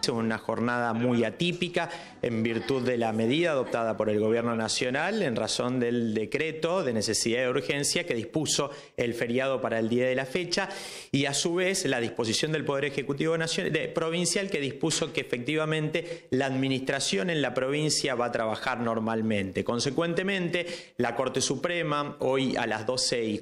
Es una jornada muy atípica en virtud de la medida adoptada por el Gobierno Nacional en razón del decreto de necesidad y urgencia que dispuso el feriado para el día de la fecha y a su vez la disposición del Poder Ejecutivo provincial que dispuso que efectivamente la administración en la provincia va a trabajar normalmente. Consecuentemente, la Corte Suprema hoy a las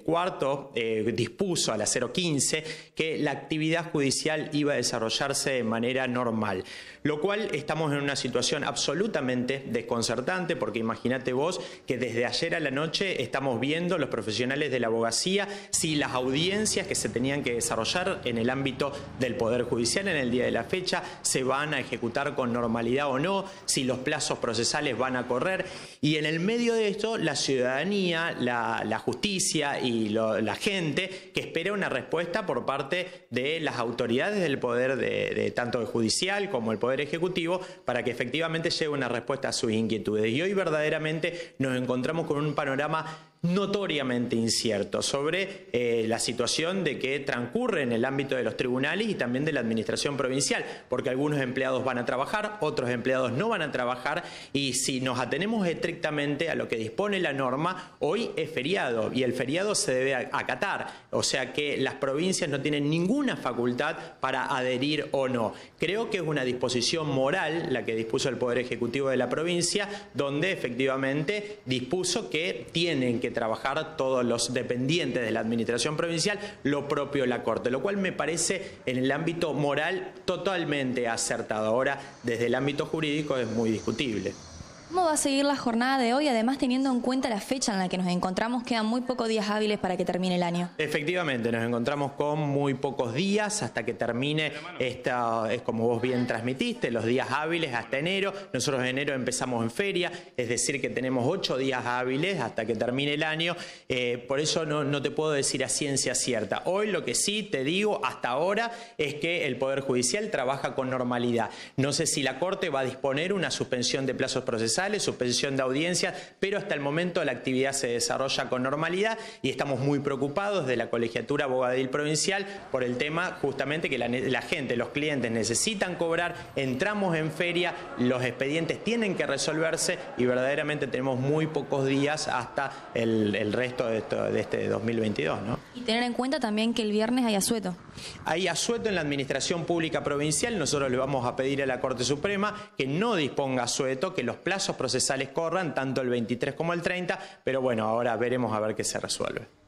12:15 dispuso a las 0:15 que la actividad judicial iba a desarrollarse de manera normal. Lo cual estamos en una situación absolutamente desconcertante porque imagínate vos que desde ayer a la noche estamos viendo los profesionales de la abogacía si las audiencias que se tenían que desarrollar en el ámbito del Poder Judicial en el día de la fecha se van a ejecutar con normalidad o no, si los plazos procesales van a correr y en el medio de esto la ciudadanía, la justicia y la gente que espera una respuesta por parte de las autoridades del Poder tanto el judicial como el Poder Ejecutivo para que efectivamente llegue una respuesta a sus inquietudes. Y hoy verdaderamente nos encontramos con un panorama notoriamente incierto sobre la situación de que transcurre en el ámbito de los tribunales y también de la administración provincial, porque algunos empleados van a trabajar, otros empleados no van a trabajar y si nos atenemos estrictamente a lo que dispone la norma, hoy es feriado y el feriado se debe acatar, o sea que las provincias no tienen ninguna facultad para adherir o no. Creo que es una disposición moral la que dispuso el Poder Ejecutivo de la provincia, donde efectivamente dispuso que tienen que trabajar todos los dependientes de la administración provincial, lo propio la Corte, lo cual me parece en el ámbito moral totalmente acertado. Ahora, desde el ámbito jurídico es muy discutible. ¿Cómo va a seguir la jornada de hoy? Además, teniendo en cuenta la fecha en la que nos encontramos, quedan muy pocos días hábiles para que termine el año. Efectivamente, nos encontramos con muy pocos días hasta que termine esta, es como vos bien transmitiste, los días hábiles hasta enero. Nosotros en enero empezamos en feria, es decir que tenemos 8 días hábiles hasta que termine el año. Por eso no te puedo decir a ciencia cierta. Hoy lo que sí te digo hasta ahora es que el Poder Judicial trabaja con normalidad. No sé si la Corte va a disponer una suspensión de plazos procesales, suspensión de audiencias, pero hasta el momento la actividad se desarrolla con normalidad y estamos muy preocupados de la Colegiatura Abogadil Provincial por el tema justamente que la gente, los clientes necesitan cobrar, entramos en feria, los expedientes tienen que resolverse y verdaderamente tenemos muy pocos días hasta el resto de este 2022, ¿no? Y tener en cuenta también que el viernes hay asueto. Hay asueto en la Administración Pública Provincial, nosotros le vamos a pedir a la Corte Suprema que no disponga asueto, que los plazos procesales corran tanto el 23 como el 30, pero bueno, ahora veremos a ver qué se resuelve.